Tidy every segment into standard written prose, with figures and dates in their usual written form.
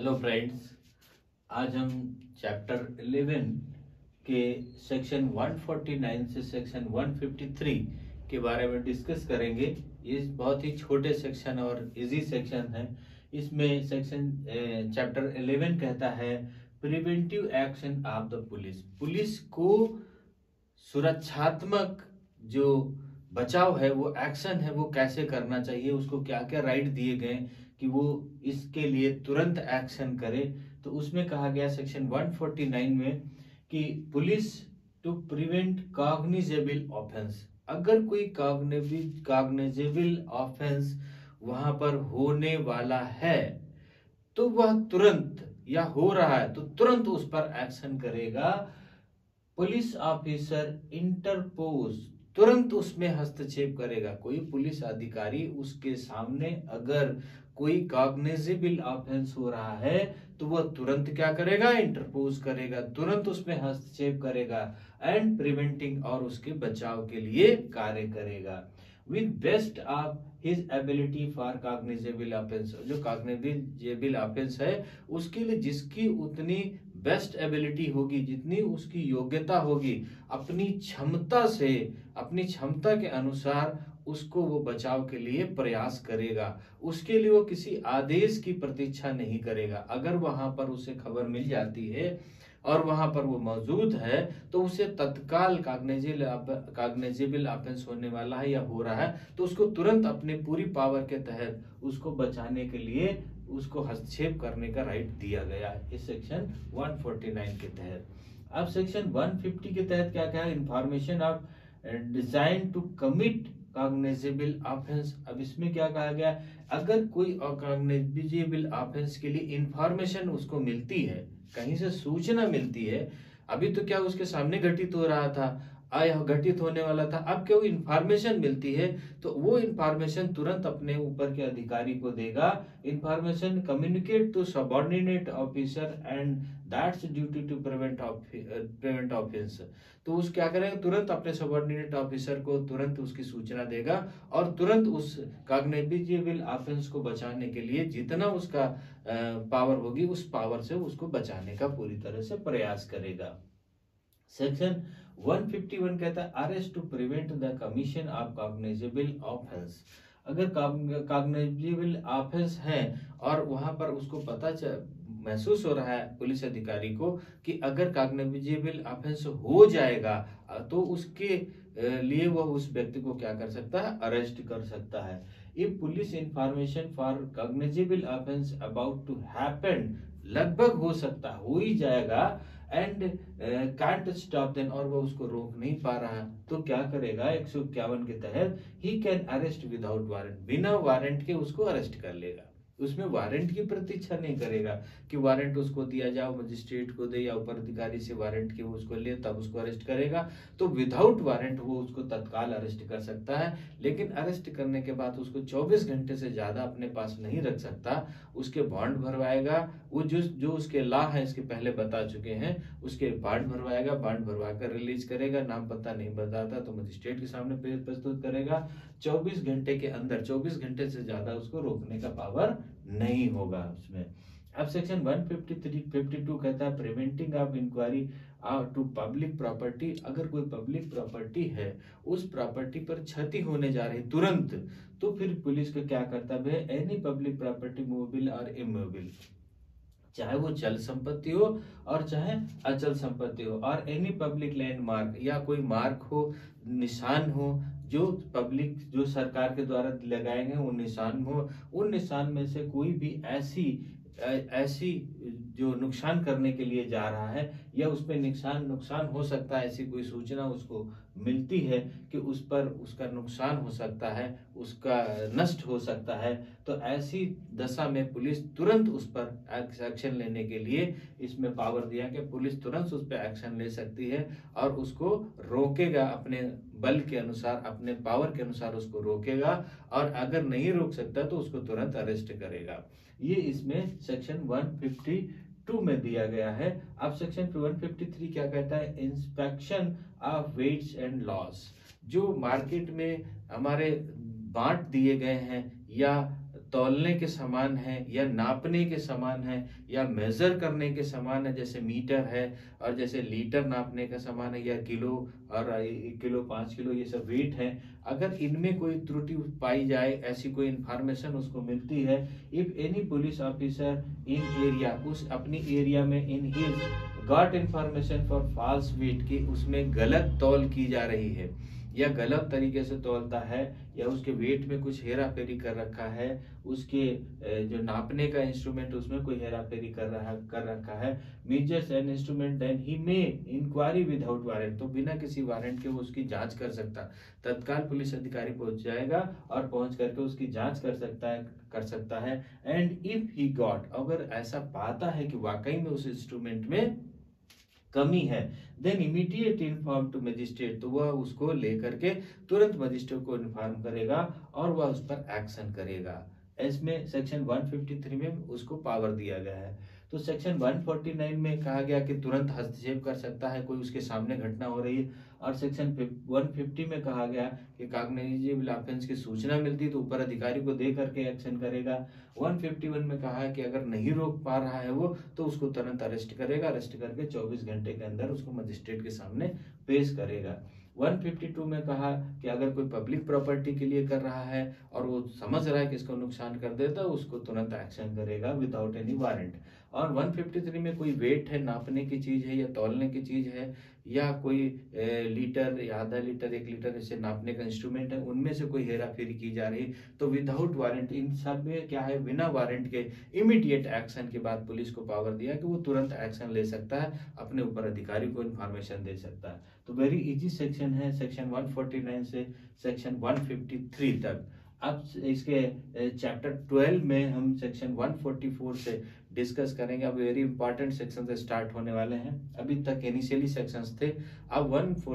Hello friends, आज हम chapter 11 के सेक्शन 149 से सेक्शन 153 के बारे में डिस्कस करेंगे। ये बहुत ही छोटे सेक्शन और इजी सेक्शन है। इसमें सेक्शन चैप्टर 11 कहता है preventive action of the police. Police को सुरक्षात्मक जो बचाव है, वो एक्शन है, वो कैसे करना चाहिए, उसको क्या क्या राइट दिए गए कि वो इसके लिए तुरंत एक्शन करे। तो उसमें कहा गया सेक्शन 149 में कि police to prevent cognizable offence, अगर कोई कॉग्निजेबल ऑफेंस वहां पर होने वाला है तो वह तुरंत, या हो रहा है तो तुरंत उस पर एक्शन करेगा। पुलिस ऑफिसर इंटरपोज, तुरंत उसमें हस्तक्षेप करेगा। कोई पुलिस अधिकारी उसके सामने अगर कोई कॉग्निजेबल ऑफेंस हो रहा है तो वह तुरंत क्या करेगा, इंटरपोज करेगा, तुरंत उसमें हस्तक्षेप करेगा एंड प्रिवेंटिंग, और उसके बचाव के लिए कार्य करेगा with best of his ability for cognizable offence. जो कॉग्निजेबल ऑफेंस है उसके लिए जिसकी उतनी बेस्ट एबिलिटी होगी, जितनी उसकी योग्यता होगी, अपनी क्षमता से, अपनी क्षमता के अनुसार उसको वो बचाव के लिए प्रयास करेगा। उसके लिए वो किसी आदेश की प्रतीक्षा नहीं करेगा। अगर वहां पर उसे खबर मिल जाती है और वहां पर वो मौजूद है तो उसे तत्काल कॉग्निजेबल ऑफेंस होने वाला है या हो रहा है तो उसको तुरंत अपने पूरी पावर के तहत उसको बचाने के लिए उसको हस्तक्षेप करने का राइट दिया गया है इस सेक्शन 149 के तहत। अब सेक्शन 150 के तहत क्या क्या है, information of design to commit cognizable offence. अब इसमें क्या कहा गया, अगर कोई कॉग्निजेबल ऑफेंस के लिए इंफॉर्मेशन उसको मिलती है, कहीं से सूचना मिलती है, अभी तो क्या उसके सामने घटित हो रहा था, घटित होने वाला था, अब क्या वो इंफॉर्मेशन मिलती है तो वो इंफॉर्मेशन तुरंत अपने ऊपर के अधिकारी को देगा। Information communicate to subordinate officer and that's duty to prevent offence. तो उस क्या करेगा, तुरंत अपने सबऑर्डिनेट ऑफिसर को तुरंत उसकी सूचना देगा और तुरंत उस कॉग्निजेबल ऑफेंस को बचाने के लिए जितना उसका पावर होगी उस पावर से उसको बचाने का पूरी तरह से प्रयास करेगा। सेक्शन 151 कहता है arrest to prevent the commission of cognizable offence. अगर कॉग्निजेबल ऑफेंस है और वहां पर उसको महसूस हो रहा है पुलिस अधिकारी को कि अगर कॉग्निजेबल ऑफेंस हो जाएगा तो उसके लिए वह उस व्यक्ति को क्या कर सकता है, अरेस्ट कर सकता है। If police information for cognizable offence about to happen, लगभग हो सकता, हो ही जाएगा, एंड कांट स्टॉप देन, और वो उसको रोक नहीं पा रहा तो क्या करेगा, 151 के तहत he can arrest without warrant, बिना वारंट के उसको अरेस्ट कर लेगा। उसमें वारंट की प्रतीक्षा नहीं करेगा कि वारंट उसको दिया जाओ, मजिस्ट्रेट को दे या ऊपर अधिकारी से वारंट के वो उसको ले तब उसको अरेस्ट करेगा। तो विदाउट वारंट वो उसको तत्काल अरेस्ट कर सकता है, लेकिन अरेस्ट करने के बाद उसको 24 घंटे से ज्यादा अपने पास नहीं रख सकता। उसके बॉन्ड भरवाएगा, वो जो उसके लॉ है इसके पहले बता चुके हैं, उसके बॉन्ड भरवाएगा, बॉन्ड भरवा कर रिलीज करेगा। नाम पता नहीं बताता तो मजिस्ट्रेट के सामने प्रस्तुत करेगा। 24 घंटे के अंदर, 24 घंटे से ज्यादा उसको रोकने का पावर नहीं होगा उसमें। अब सेक्शन 152 कहता है preventing of inquiry to public property. अगर कोई पब्लिक प्रॉपर्टी है, उस प्रॉपर्टी पर क्षति होने जा रही तुरंत, तो फिर पुलिस का क्या कर्तव्य है, एनी पब्लिक प्रॉपर्टी मूवेबल और इमूवेबल, चाहे वो चल संपत्ति हो और चाहे अचल संपत्ति हो, और एनी पब्लिक लैंडमार्क, या कोई मार्क हो, निशान हो, जो पब्लिक, जो सरकार के द्वारा लगाए गए वो निशान हो, उन निशान में से कोई भी ऐसी जो नुकसान करने के लिए जा रहा है या उस पर नुकसान हो सकता है, ऐसी कोई सूचना उसको मिलती है कि उस पर उसका नुकसान हो सकता है, उसका नष्ट हो सकता है, तो ऐसी दशा में पुलिस तुरंत उस पर एक्शन लेने के लिए इसमें पावर दिया कि पुलिस तुरंत उस पर एक्शन ले सकती है और उसको रोकेगा, अपने बल के अनुसार, अपने पावर के अनुसार उसको रोकेगा, और अगर नहीं रोक सकता तो उसको तुरंत अरेस्ट करेगा। ये इसमें सेक्शन 152 में दिया गया है। अब सेक्शन 153 क्या कहता है, inspection of weights and loss. जो मार्केट में हमारे बांट दिए गए हैं या तौलने के समान है या नापने के समान है या मेजर करने के समान है, जैसे मीटर है और जैसे लीटर नापने का समान है या किलो और 1 किलो 5 किलो ये सब वेट है, अगर इनमें कोई त्रुटि पाई जाए, ऐसी कोई इंफॉर्मेशन उसको मिलती है, if any police officer in area, उस अपनी एरिया में in his got information for false weight की उसमें गलत तौल की जा रही है या गलत तरीके से तौलता है या उसके वेट में कुछ हेरा फेरी कर रखा है, उसके जो नापने का इंस्ट्रूमेंट उसमें कोई हेरा फेरी कर रखा है, measures and instrument, then he may inquiry without warrant, तो बिना किसी वारंट के वो उसकी जांच कर सकता, तत्काल पुलिस अधिकारी पहुंच जाएगा और पहुंच करके उसकी जांच कर सकता है। एंड इफ ही गॉट, अगर ऐसा पाता है कि वाकई में उस इंस्ट्रूमेंट में कमी है, then immediate inform to magistrate, तो वह उसको लेकर के तुरंत मजिस्ट्रेट को इन्फॉर्म करेगा और वह उस पर एक्शन करेगा। इसमें सेक्शन 153 में उसको पावर दिया गया है। तो सेक्शन 149 में कहा गया कि तुरंत हस्तक्षेप कर सकता है, कोई उसके सामने घटना हो रही है, और सेक्शन 150 में कहा गया कि कॉग्निजेबल ऑफेंस की सूचना मिलती तो ऊपर अधिकारी को दे करके एक्शन करेगा। 151 में कहा है कि अगर नहीं रोक पा रहा है वो तो उसको तुरंत अरेस्ट करेगा, अरेस्ट करके 24 घंटे के अंदर उसको मजिस्ट्रेट के सामने पेश करेगा। 152 में कहा कि अगर कोई पब्लिक प्रॉपर्टी के लिए कर रहा है और वो समझ रहा है कि इसको नुकसान कर देता है, उसको तुरंत एक्शन करेगा विदाउट एनी वारंट। और 153 में कोई वेट है, नापने की चीज है या तौलने की चीज है या कोई लीटर या आधा लीटर 1 लीटर इसे नापने का इंस्ट्रूमेंट है, उनमें से कोई हेरा फेरी की जा रही, तो विदाउट वारंट, इन सब में क्या है, बिना वारंट के इमीडिएट एक्शन के बाद पुलिस को पावर दिया कि वो तुरंत एक्शन ले सकता है, अपने ऊपर अधिकारी को इन्फॉर्मेशन दे सकता है। तो वेरी इजी सेक्शन है, सेक्शन 149 से सेक्शन 153 तक। अब इसके चैप्टर 12 में हम सेक्शन 144 से डिस्कस करेंगे। अब वेरी इंपॉर्टेंट सेक्शन से स्टार्ट होने वाले हैं, अभी तक इनिशियली सेक्शंस थे, अब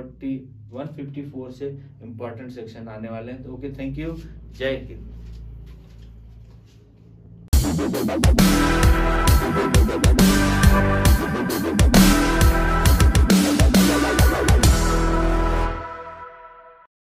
154 से इंपॉर्टेंट सेक्शन आने वाले हैं। तो ओके, थैंक यू, जय हिंद।